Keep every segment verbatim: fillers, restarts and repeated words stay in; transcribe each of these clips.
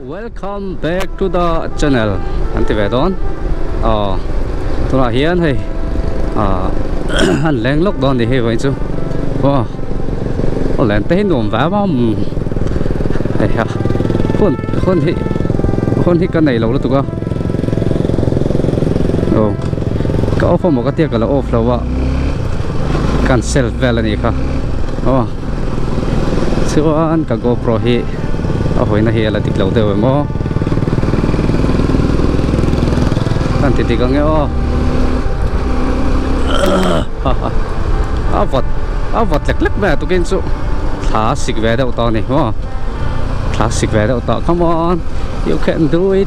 Welcome back to the channel. Anti về đón. Ờ, tôi là Hiền hay. À, anh lên lúc đón thì hay vậy chứ. Wow, anh lên tới nôm vả mà. Hay à, con con thì con thì cái này lâu rồi tụi con. Ồ, cái off một cái tiệc là off lâu vậy. Cancel về là gì cả. Ồ, xưa anh cả GoPro hi. Ở hồi này là tích lâu rồi mà anh thì có nghe ô áo vật áo vật lắc lắc về tụi kinh số classic về đâu to này đúng không classic về đâu to come on you can do it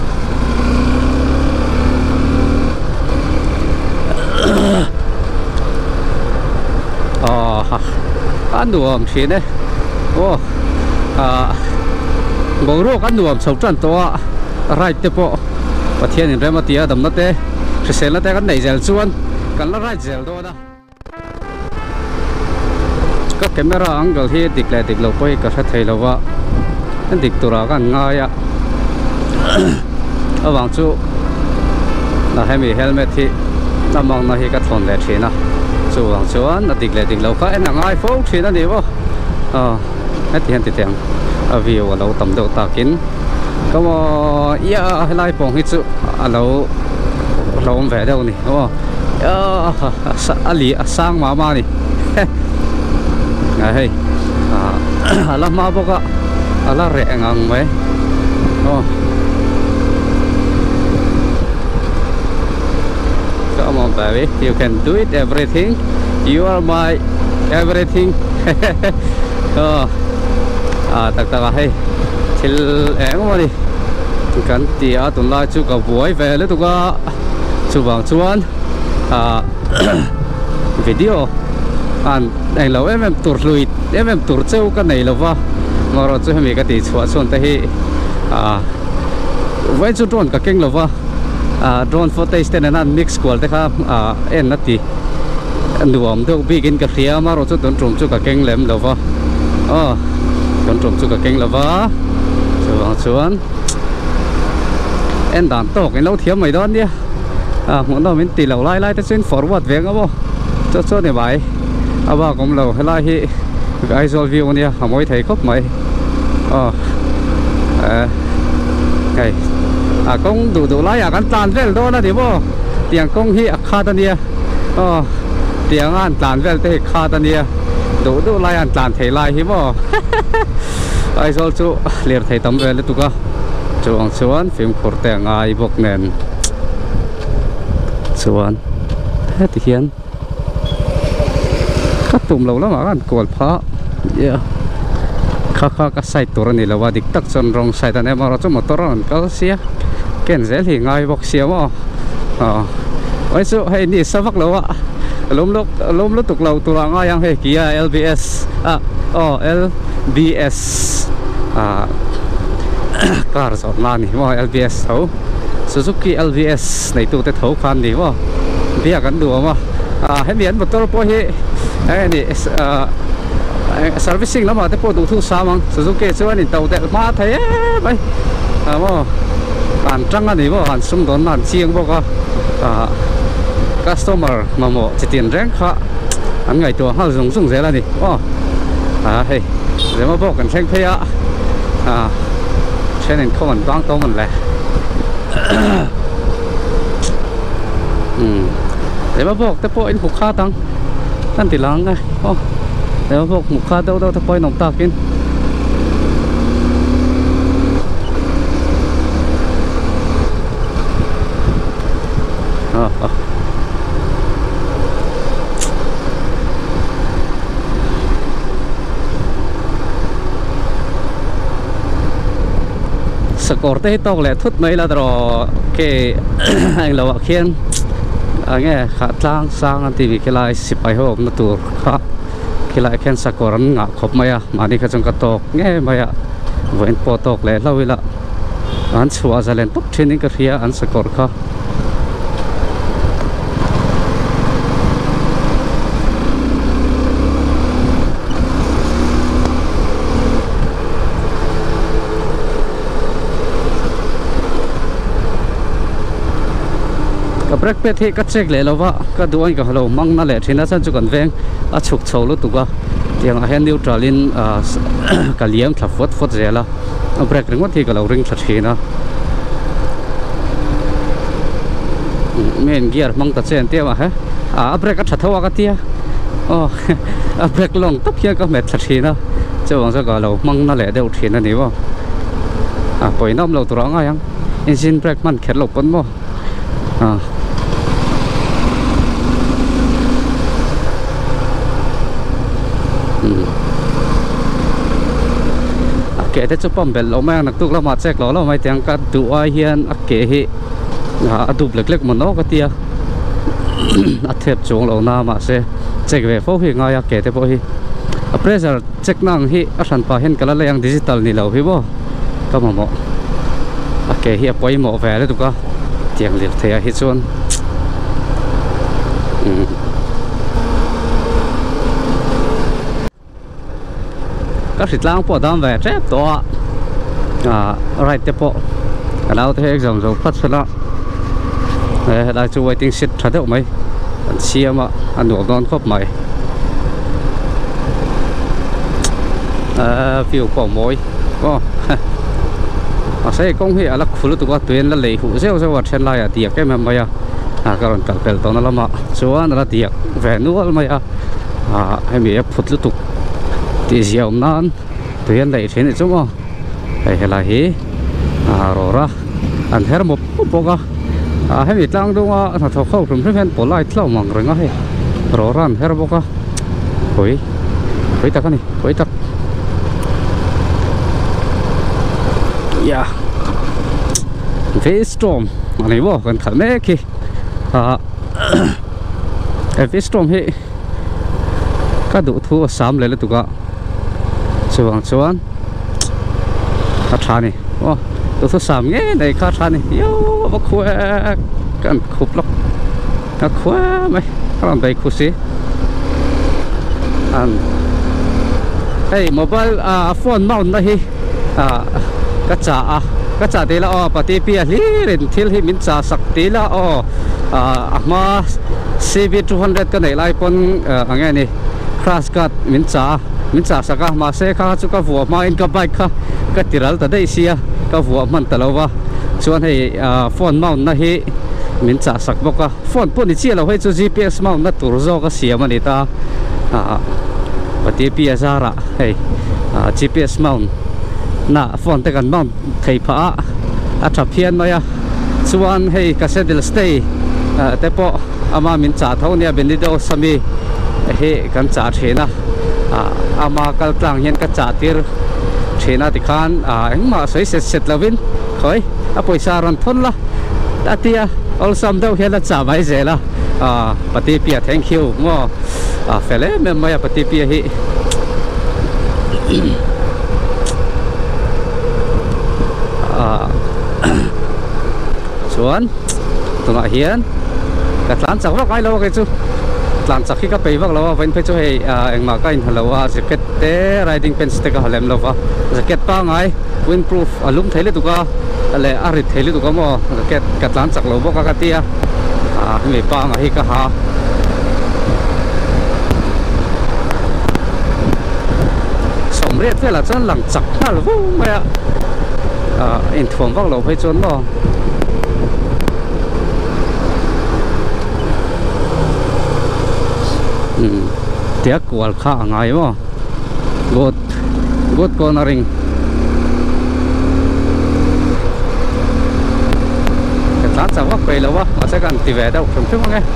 ờ anh đùa gì đấy ô à ngồi rồi cái nuông sầu trần to rai tiếp bộ và thiên nhiên ra mà tia đầm nó té sẽ xem là té cái này dẻo chuan cái nó rai dẻo đó đó các camera angle thì địch lại địch lâu quay cả thấy lâu vậy anh địch tụi nó cái ngay á ở vòng chú là hay bị helmet thì nó mong nó thì cái thòng lệ thế nào chú vòng chú nó địch lại địch lâu cái anh là ngay phố thì nó đi vô ờ hết thì anh thì tiếng view ở lâu tầm đầu ta kín có mà yeah hay lại bông hết chứ ở lâu lâu về đâu nè đúng không à lì sang mà mà nè này à là mà bốc à là rẻ ngang mấy oh come on baby you can do it everything you are my everything oh à tất cả hay til em mà đi cần tia tuần lai chú cả buổi về lấy tụi có chú vàng chuan à video anh anh lâu em em tụt lùi em em tụt treo cái này là va mà rồi chú mình cái tí chua chuan tới à với chú drone cái kênh là va à drone footage tên là mix qual đấy ha à em nó tí nuông đâu begin cái phía mà rồi chú tuần trồng chú cái kênh lem là va à con trộm chú cả kênh là vợ chú vàng chuan em đàn tổ cái lâu thiếm mày đó đi à muốn đâu mình tì lâu lại lại tới xuyên forward về không cho cho này bài à bà cũng lâu hay lại hi cái isol view nha không mới thấy khóc mày ờ à cái à công đủ đủ lại à cái tàn về đó là đi bộ tiếng công hi khá tân đi ờ tiếng an tàn về tới khá tân đi đủ đủ lại an tàn thấy lại hi bộ ai rồi chú liền thấy tấm về lên tụi con chú ăn xuân phim khổ tèng ai bốc nền xuân hết thì hiền cắt tụm lâu lắm mà ăn cồn phá yeah khá khá cái sai tổ này làว่า địch tắc chân rong sai ta này mà nó cho một tổ này có xía kén dễ thì ngay bốc xía mà ờ ai chú hay đi sao vắc lâu ạ lốm lúc lốm lúc tục lâu tụi nó ngay ăn hay kia lờ bê ét à oh lờ bê ét à car rồi mà nè mà lờ bê ét thấu Suzuki lờ bê ét này tụi tôi thấu khoan nè mà bây giờ gắn đùa mà à hết miễn một tàu po hi cái này servicing lắm mà tôi po đủ thu sao mà Suzuki xưa này tàu tệ mà thấy vậy à mà hàn trăng anh này mà hàn sung đón hàn chiêng bao cả à customer mà một chỉ tiền rent khá anh ngày tuổi họ dùng dùng dễ là gì ô à hey để mà bốc cần xem thế ạ à cho nên không cần toán toán mình lại để mà bốc tới bôi hụt khá tăng anh thì lắng ngay ô để mà bốc hụt khá đâu đâu tới bôi nồng tạc in à à score tới tóc lẹ thút mấy là rồi cái anh lâu khiên anh nghe khá lang sang anh thì cái lại xịt bài hôm nó tour khá cái lại khiên score anh ngã khóc mấy à mà đi cái trong cái tóc nghe mấy à với po tóc lẹ lâu vậy anh xóa ra lên tóc trên những cái phía anh score khá ka break pe the ka check le lova ka duan ka halo mang na le thina chan chu kan veng a chuk chho lu tuka tiang a hen neutral in ka liam thla fot fot zela a break ring wat thi ka lo ring thla thina men gear mang ta chen te wa ha a break a thathawa ka tia oh a break long tap hian ka met thla thina chawang sa ka lo mang na le deuh thina ni wa à bởi năm lâu tuổi ngay anh engine brake man khét lộc vẫn mò à kể tới chụp bấm bel lâu mấy anh tụt lâu mà check lâu lâu mấy tiếng cả tụ ai hiền à kể hi à tụt lệch lệch một nó cái tia à thép chuông lâu na mà sẽ check về phố hi ngay à kể tới phố hi à pressure check năng hi à sản phẩm hiện cái là yang digital ni lâu hi bo cái mà mò ok hiện quay mỏ về đấy tụi con tiền liệt thế hết luôn các thịt lang bỏ đam về chết to à right tiếp bộ cái nào thế dòng dòng phát xuất đó đây là chú waiting shit thật đấy mấy anh chia mà anh nổ non khóc mày à phiêu quả mối có à sẽ công hệ là khử tụi con tuyên là lấy hũ rêu rêu vật trên lại à tiệc cái mà mày à à cái còn cặp tàu nó làm à số nó là tiệc về nữa mày à à hay bị phụt lụt tục thì dẻo non tuyên lấy thế này chung không hay là hí à rồi ra anh thấy một bộ cái à hay bị tăng đúng không à thằng khâu from trên bộ lại thâu mỏng rồi ngay rồi ra anh thấy bộ cái quấy quấy tắc cái này quấy tắc yeah V-Storm này bỏ còn khẩn đấy kì à V-Storm hệ các đủ thu sắm lấy là tụi con chuan chuan khát chán này ô đủ thu sắm nghe này khát chán này yo bác khoe cần khúc lắm các khoe mày các làm đây khúc gì anh hey mobile à phone mount này à cái chả à cái chả thế là oh pati pia li ren thil hi min cha sak te la oh à mà C V two hundred cái này lại pon anh nghe này crash card min cha min cha saka mà xe khá chú cái vụ mà in cái bike khá cái tiral ta đây xia cái vụ man ta lâu wa chuan hay phone mount na hi min cha sak boka phone pon ni chia lo hay chu G P S mount na tur zo ka sia mani ta à pati pia zara hey G P S mount na phone te kan mount thei pha a tha phian maya chuan hei ka settle stay te po ama min cha tho nia benido sami he kan cha thena ama kal tlang hian ka cha tir thena ti khan engma soi set set lovin khoi a poisa ran thon la tatia all sam deuh hela cha mai zela a pati pia thank you mo a fele me maya pati pia hi chuan tuna hian ka tlan chak vak ai lo ke chu tlan chak hi ka pe vak lo vain pe chu hei engma ka in halo a jacket te riding pants te ka halem lo wa jacket pa ngai windproof alum thele tu ka ale arit thele tu ka mo jacket ka tlan chak lo bo ka tia a me pa ngai ka ha somre te la chan lang chak na lo ma à in thuồng vác lầu phải trốn bỏ tiếc quạt khá ngay mà good good cornering cái tán sao vác về lâu quá mà sẽ cần tì về đâu không chút nghe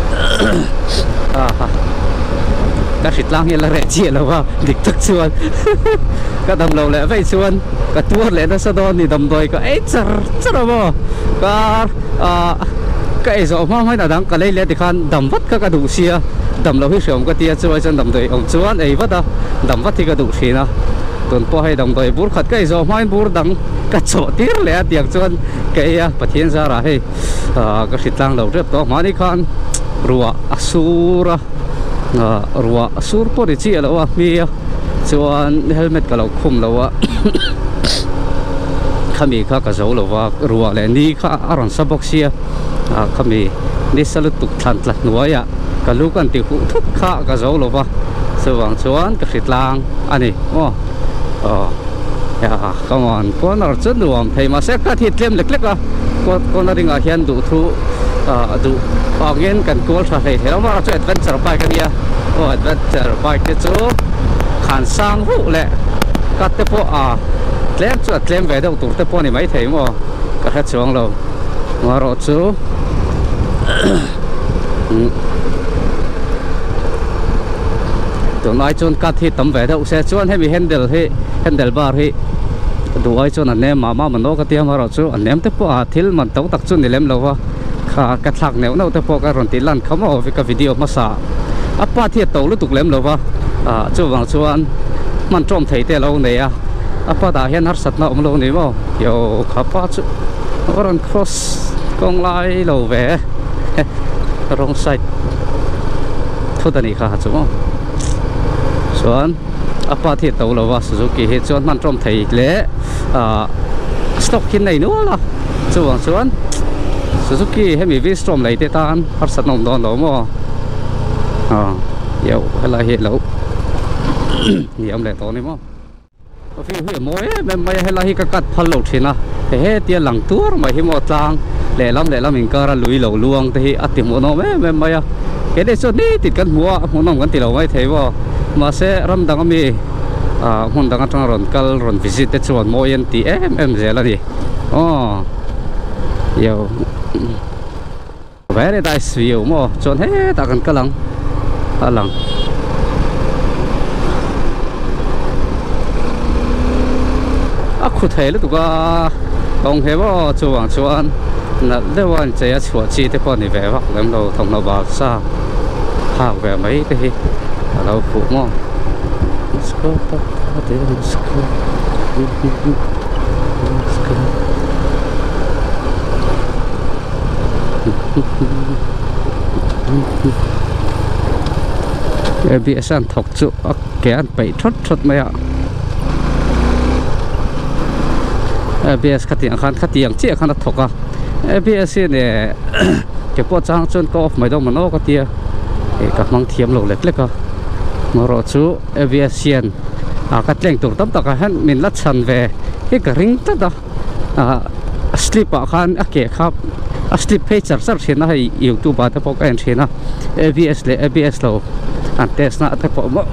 à các thịt lang hiện là rẻ chia lâu quá địch thức chuan cái đầm lầu lẽ vậy chuan cái tuốt lẽ nó sao đó thì đầm đôi cái ấy chả chả đâu mà cái à cái gì mà mấy nào cái lấy lẽ thì khan đầm vắt cái cái đủ xia đầm lầu hết sớm cái tia chuan chân đầm đôi ông chuan ấy vắt à đầm vắt thì cái đủ xia na tuần po hay đầm đôi bút khát cái gì mà bút đằng cái chỗ tiết lẽ tiệc chuan cái à bát thiên ra ra hay à cái thịt lang lầu rất to mà đi khan rùa asura rùa sur po đi chia lâu à mi chuan helmet ka lo khum lo a khami kha ka zo lova ruwa le ni kha aron saboxia khami ni salut tuk than tlat nuaya ka lu kan ti hu thut kha ka zo lova sawang chuan ka khitlang ani o oh ya come on corner chun nuam thei ma se ka thi tlem lek lek a corner ringa hian du thu du pangin kan kol tha thei thela ma chu adventure bike ka dia o adventure bike te chu khan sang hu le ka te po a tlem chu tlem ve deuh tur te po ni mai thei mo ka kha chuang lo ma ro chu tụi nói chôn cắt thì tấm vé đâu xe chôn hay bị handle hay handle bar hay đủ ai chôn anh em mà mà mình nói cái tiếng mà rồi chú anh em tiếp po à thiếu mình tấu tập chôn để làm lâu ha khá cắt thằng nếu nào tiếp po cái rồi tiền lần không ở với cái video mà xả à ba thì tấu lúc tục làm lâu ha à chú vàng chú anh mình trông thấy tiền lâu này à à ba đã hiện hết sạch nào lâu này mà kiểu khá ba chú rồi cross con lại lâu về wrong side thôi đây khá chú chuan apa thi to lo wa Suzuki he chuan man trom thei le a stock hin nei no la chuan chuan Suzuki he mi vi strom lai te tan har sat nom don lo mo a yo hala he lo ni am le to ni mo o fi he mo e me mai hala hi ka kat phal lo thina he he tia lang tur mai hi mo tlang le lam le lam in kara lui lo luang te hi ati mo no me me mai a ke de so ni tit kan mua mo nom kan ti lo mai thei bo mà sẽ ram đằng mi à hôn đằng trong ròn cal ròn visit để chuan mua yên tí em em dễ là đi oh yêu very nice view mo chuan hết ta cần cái lăng ta lăng à khu thấy lúc đó công hệ bo chuan chuan là để quan chơi chuột chi để con đi về hoặc làm đâu thông nào vào xa hàng về mấy cái đâu phụ mò bị sản thọc trụ cái ăn bậy thốt thốt mày ạ bê ét khát tiếng khăn khát tiếng chia khăn thọc à bê ét này cái bộ trang chân có mày đâu mà nó có tia các mang thiêm lẩu lệch lệch à mà rồi chú aviation à các lệnh tụt tấp tắc hắn mình lát sàn về cái cái ring tất đó à slip à khan à kẻ khắp à slip page sắp sắp trên nó hay YouTube ba tập cái trên nó a bê ét le a bê ét lâu anh test nó tập bộ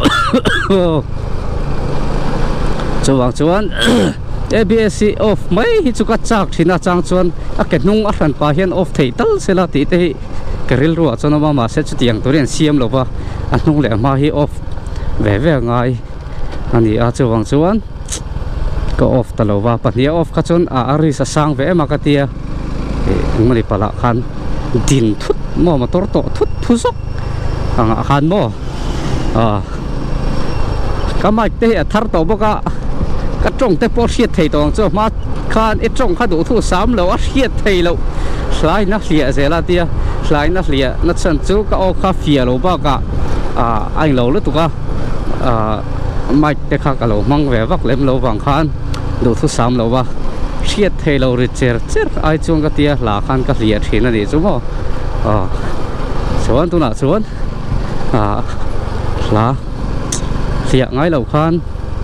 chú vàng chuan a bê ét off mấy hi chú cắt chạc trên nó trang chuan à cái nung à phần pa hiền off thấy tao sẽ là tí thế cái ril ruột cho nó mà mà sẽ chút tiếng tôi liền xiêm lâu va anh nung lẹ mà hi off về về ngay anh đi à chú vàng chuan có off ta lâu va bắt nia off cái chuan à ari sa sang về mà cái tia anh mới phải là khan din thut mà mà tor to thut thusok ang khan mo à cái mai thế thar to bốc à cái trồng thế bỏ xiết thầy to cho mà khan ít trồng khá đủ thu sắm lâu xiết thầy lâu lại nó lìa thế là tia lại nó lìa nó chân chú cái ô cà phê lâu bao cả à anh lâu nữa tụi ca à mai thế khác cái lâu mang về vác lên lâu vàng khan đủ thu sắm lâu ba xiết thầy lâu rồi chết chết ai chung cái tia là khan cái lìa thì nó đi chú mò à xuống tụi nào xuống à là lìa ngay lâu khan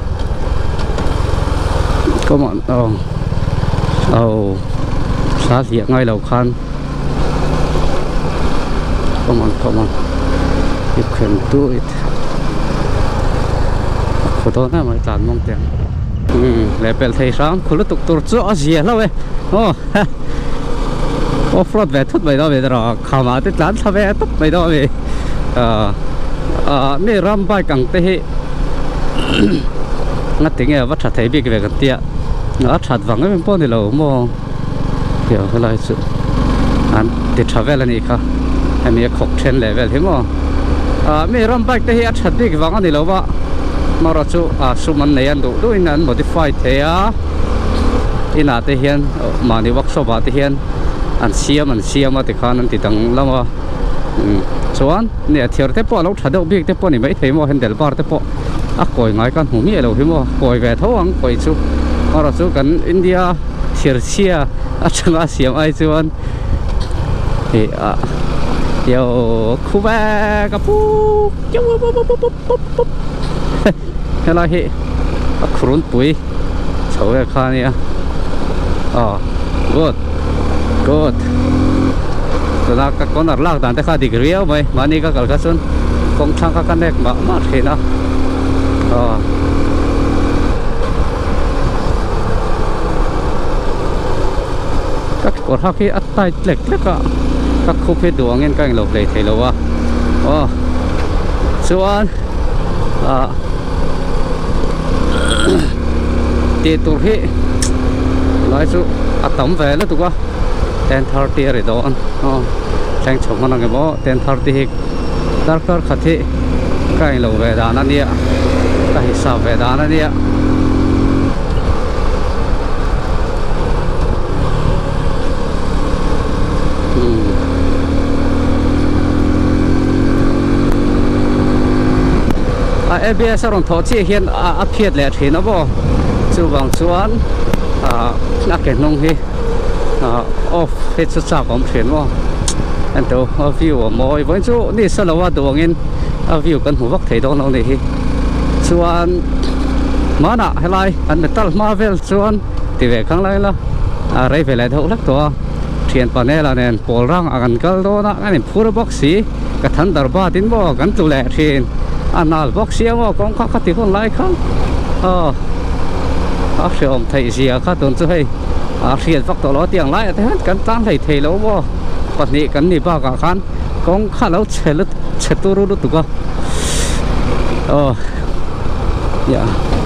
có mọi oh oh xá lìa ngay lâu khan come on come on you can do it khổ đó nè mày tàn mong tiền ừ level thầy sáng khổ lúc tục tur chỗ gì lâu ấy oh off-road về thut mày đó về rồi khám á tết lán thà về tấp mày đó về à à mấy ram bay cẳng tê ngắt tiếng nghe vắt chặt thấy bị cái về cái tia ngắt chặt vắng cái bên bên này lâu mà kiểu cái này sự anh để travel này cả anh ấy khóc trên level thế mà à mấy ram bay tê chặt bị cái vắng này lâu mà mà rồi chú à số mình này anh đủ đủ anh modify thế à in à thế hiện mà đi workshop à thế hiện anh xem anh xem mà thì khán anh thì tăng lắm mà chuan nè thiệt thế po lâu chặt đâu biết thế po này mấy thế mà handle bar thế po à coi ngay con hùng nghĩa lâu thế mà coi về thấu anh coi chú mà rồi chú cần India thir chia a changa siam ai chuan he a yo khuba ka pu helai hi a khurun pui chhoe khania oh good good tuna ka konar lak dan te kha digriau mai mani ka kal ka chun kong thang ka kanek ma ma thina oh các cột hắc khi ắt tay lệch lệch cả các khúc hết đồ nghe cạnh lộc lệ thấy lâu à oh xuân à tiền tụt hết nói chú à tấm về nữa tụi con ten thirty rồi đó oh đang chồng con cái bó ten thirty hết dar kar khát hết cạnh lộc về đàn anh đi ạ cái sao về đàn anh đi ạ a bê ét rong thọ chi hiền a phiết lẹ thì nó bo chu wang chuan a na ke nong hi a off hết chu cha kom thien mo an to a view mo i vẫn chu ni sa lawa do ngin a view kan hu vak thei do no ni hi chuan mana helai an metal marvel chuan ti ve khang lai la a rei ve lai tho lak to thian panel anen pol rang agan kal do na an phur box si ka than dar ba tin bo kan tu le thin anal box ya mo kong kha khati kon lai khang ờ a shom thei zia kha ton chu hei a riat vak to lo tiang lai te han kan tan thei thei lo bo patni kan ni ba ka khan kong kha lo chelut cheturu lu tu ka ờ ya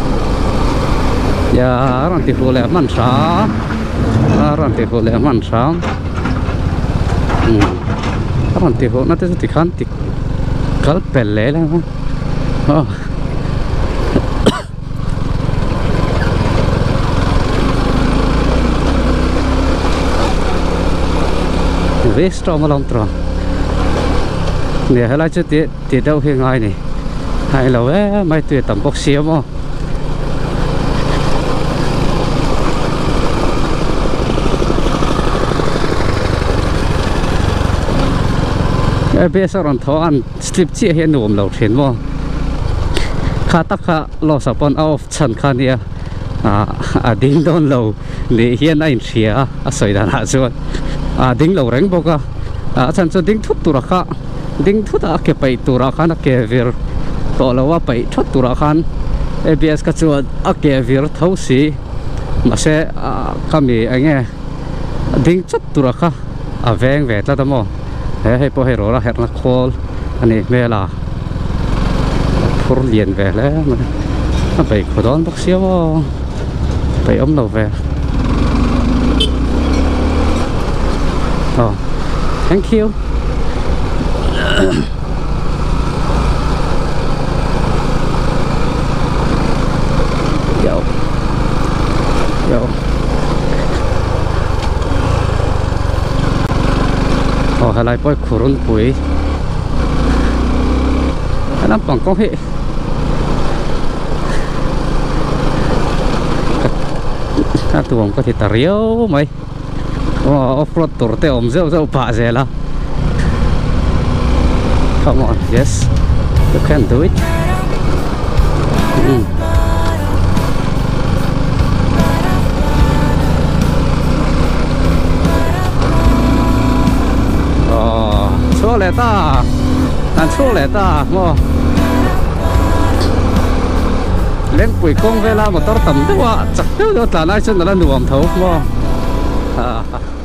ya ran ti hu le man sa ran ti hu le man sa hm ran ti hu na te ti khan ti kal pel le la oh về strong mà lòng tròn nè hay là chưa tiệt tiệt đâu hiện ngay này hay là vé mấy tuyệt tầm bốc xíu mà bây giờ còn thọ ăn slip chia hiện nụm lẩu thiên mà khá tắc khá lo sập on off chân khá nia à à đinh đôn lẩu để hiện anh xía à sợi đàn hạ chuột à đinh lẩu rèn bốc à à chân cho đinh thút tura khá đinh thút à cái bay tura khá nó cái vir to làว่าbay thút tura khá a bê ét cái chuột à cái vir thấu xí mà sẽ à kami anh nghe đinh thút tura khá à veng về ta tamo he he po he ro la her na khol ani me la phur lien về le nó bay khu đón bác sĩ vô bay ống đầu về oh thank you yo yo oh hay là bôi khurun bụi anh làm bằng công hệ các tuồng có thể tả riêu mày oh off-road tour te om zeu zeu pa zela come on yes you can do it mm. oh chua lẹ ta anh chua lẹ ta mo lên quỷ công về la một tao tầm đó chắc đâu đó là lại chân là nuông thấu mo à